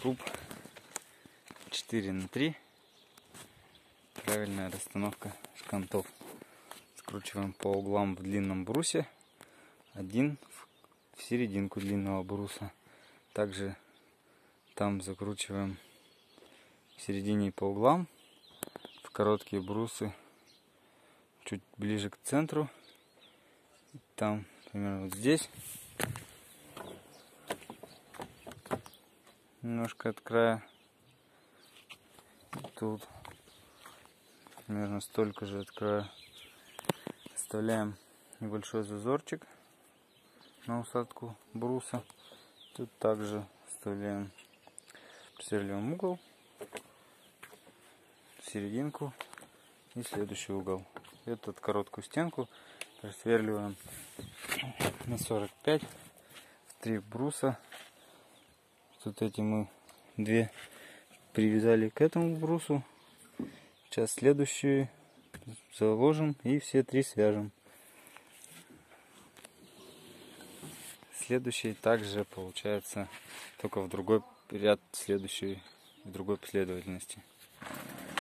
зуб 4×3. Правильная расстановка шкантов. Скручиваем по углам в длинном брусе, один в серединку длинного бруса. Также там закручиваем в середине по углам, в короткие брусы чуть ближе к центру. Там, примерно вот здесь, немножко от края. Тут примерно столько же от края. Оставляем небольшой зазорчик на усадку бруса. Тут также вставляем, просверливаем угол, серединку и следующий угол. Эту короткую стенку просверливаем на 45 в 3 бруса. Тут эти мы 2 привязали к этому брусу. Сейчас следующие заложим и все 3 свяжем. Следующий также получается только в другой ряд, следующий в другой последовательности.